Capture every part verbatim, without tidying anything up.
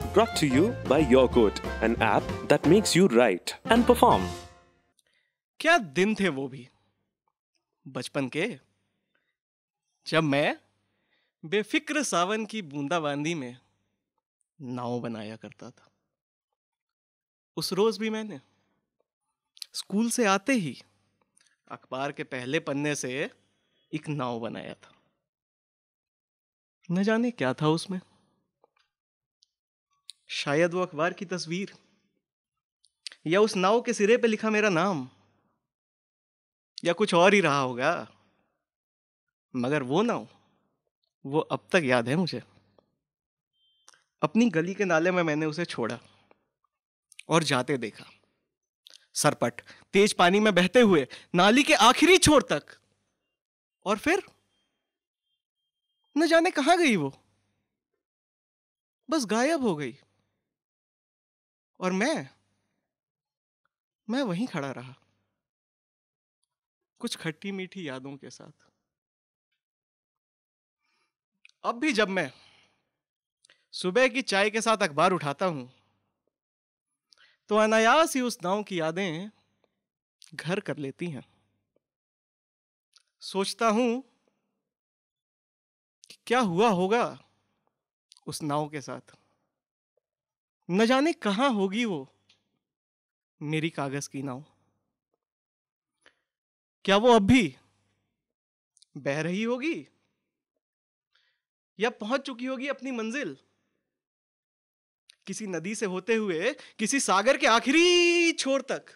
Brought to you by YourQuote, an app that makes you write and perform. क्या दिन थे वो भी बचपन के, जब मैं बेफिक्र सावन की बूंदाबांदी में नाव बनाया करता था। उस रोज भी मैंने स्कूल से आते ही अखबार के पहले पन्ने से एक नाव बनाया था। न जाने क्या था उसमें, शायद वो अखबार की तस्वीर या उस नाव के सिरे पे लिखा मेरा नाम या कुछ और ही रहा होगा, मगर वो नाव वो अब तक याद है मुझे। अपनी गली के नाले में मैंने उसे छोड़ा और जाते देखा, सरपट तेज पानी में बहते हुए नाली के आखिरी छोर तक, और फिर न जाने कहां गई वो, बस गायब हो गई। और मैं मैं वहीं खड़ा रहा, कुछ खट्टी मीठी यादों के साथ। अब भी जब मैं सुबह की चाय के साथ अखबार उठाता हूं तो अनायास ही उस नाव की यादें घर कर लेती हैं। सोचता हूं कि क्या हुआ होगा उस नाव के साथ, न जाने कहां होगी वो मेरी कागज की नाव। क्या वो अब भी बह रही होगी या पहुंच चुकी होगी अपनी मंजिल, किसी नदी से होते हुए किसी सागर के आखिरी छोर तक,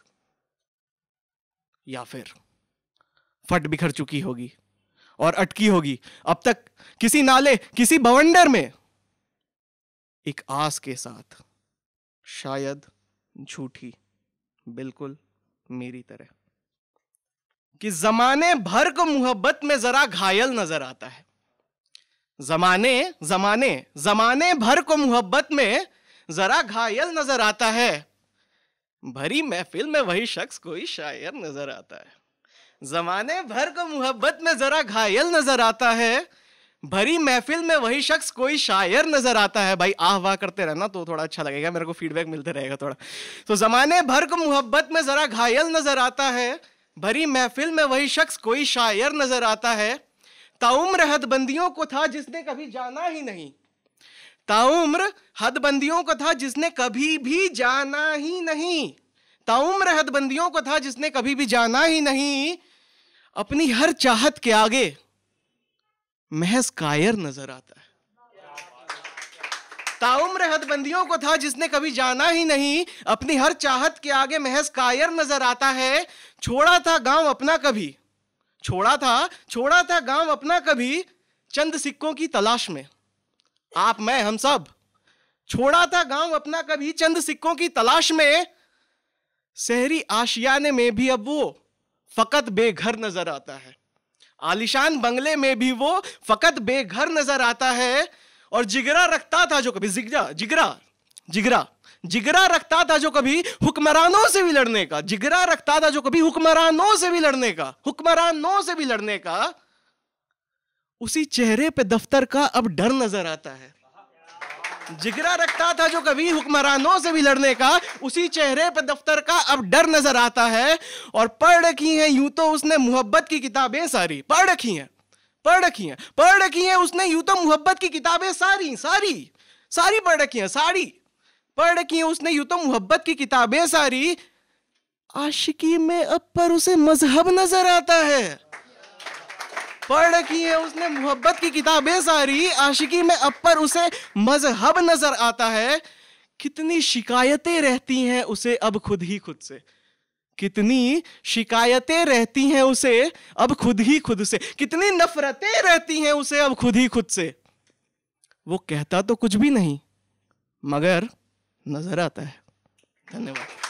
या फिर फट बिखर चुकी होगी और अटकी होगी अब तक किसी नाले, किसी बवंडर में, एक आस के साथ, शायद झूठी, बिल्कुल मेरी तरह, कि जमाने भर को मोहब्बत में जरा घायल नजर आता है। जमाने जमाने जमाने भर को मोहब्बत में जरा घायल नजर आता है, भरी महफिल में वही शख्स कोई शायर नजर आता है। जमाने भर को मोहब्बत में जरा घायल नजर आता है, भरी महफिल में वही शख्स कोई शायर नजर आता है। भाई आह वाह करते रहना तो थोड़ा अच्छा लगेगा, मेरे को फीडबैक मिलते रहेगा थोड़ा। तो जमाने भर को मोहब्बत में जरा घायल नजर आता है, भरी महफिल में वही शख्स कोई शायर नजर आता है। ताउम्र हदबंदियों को था जिसने कभी जाना ही नहीं, ताउम्र हदबंदियों को था जिसने कभी भी जाना ही नहीं, ताउम्र हदबंदियों को था जिसने कभी भी जाना ही नहीं। अपनी हर चाहत के आगे महज कायर नजर आता है। ताउम्र हदबंदियों को था जिसने कभी जाना ही नहीं, अपनी हर चाहत के आगे महज कायर नजर आता है। छोड़ा था गांव अपना कभी, छोड़ा था छोड़ा था गांव अपना कभी, चंद सिक्कों की तलाश में। आप मैं हम सब छोड़ा था गांव अपना कभी, चंद सिक्कों की तलाश में। शहरी आशियाने में भी अब वो फकत बेघर नजर आता है, आलिशान बंगले में भी वो फकत बेघर नजर आता है। और जिगरा रखता था जो कभी, जिगरा जिगरा जिगरा जिगरा रखता था जो कभी हुक्मरानों से भी लड़ने का, जिगरा रखता था जो कभी हुक्मरानों से भी लड़ने का, हुक्मरानों से भी लड़ने का। उसी चेहरे पे दफ्तर का अब डर नजर आता है। जिगरा रखता था जो कभी हुक्मरानों से भी लड़ने का, उसी चेहरे पे दफ्तर का अब डर नजर आता है। और पढ़ रखी हैं यूं तो उसने मोहब्बत की किताबें सारी, पढ़ रखी हैं पढ़ रखी हैं पढ़ रखी हैं उसने यूं तो मोहब्बत की किताबें सारी सारी सारी पढ़ रखी हैं, सारी पढ़ रखी हैं उसने यूं तो मोहब्बत की किताबें सारी। आशिकी में अब पर उसे मजहब नजर आता है, पढ़ रखी है उसने मोहब्बत की किताबें सारी, आशिकी में अब पर उसे मजहब नजर आता है। कितनी शिकायतें रहती हैं उसे अब खुद ही खुद से, कितनी शिकायतें रहती हैं उसे अब खुद ही खुद से, कितनी नफरतें रहती हैं उसे अब खुद ही खुद से। वो कहता तो कुछ भी नहीं मगर नजर आता है। धन्यवाद।